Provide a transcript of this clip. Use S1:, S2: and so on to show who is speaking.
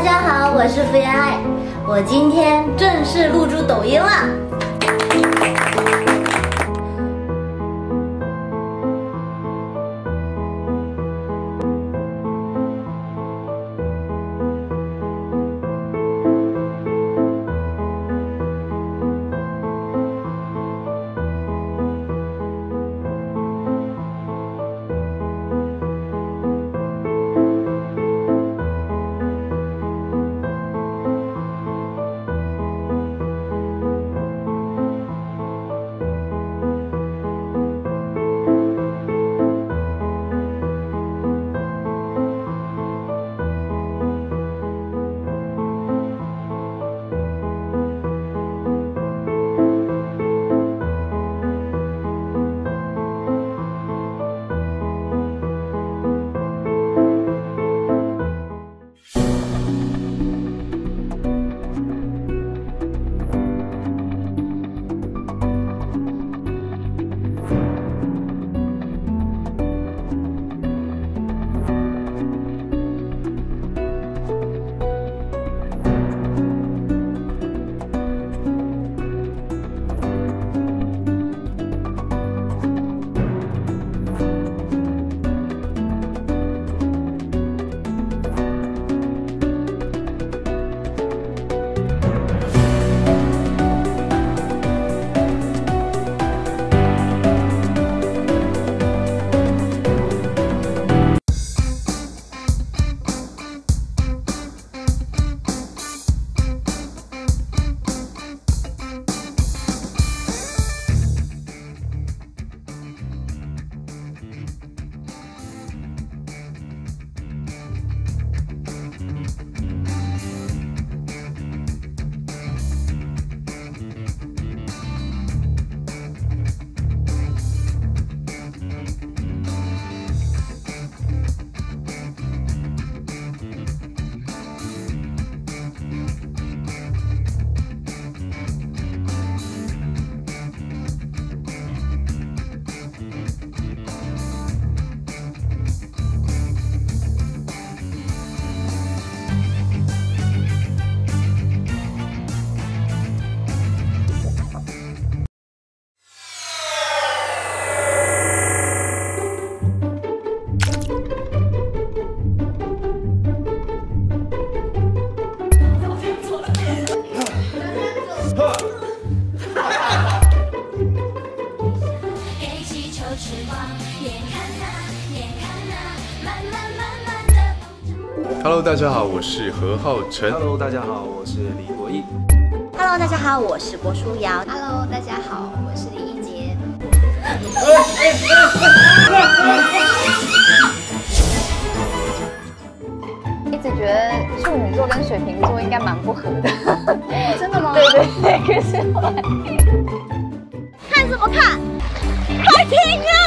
S1: 家好，我是福原爱，我今天正式入驻抖音了。
S2: Hello， 大家好，我是何浩晨。
S3: Hello， 大家好，我是李国毅。
S1: Hello， 大家好，我是郭书瑶。
S4: Hello， 大家好，我是李一洁。
S5: 一直觉得处女座跟水瓶座应该蛮不合的。
S4: 真的吗？
S5: 对对对，可是后来看什么看？快停啊！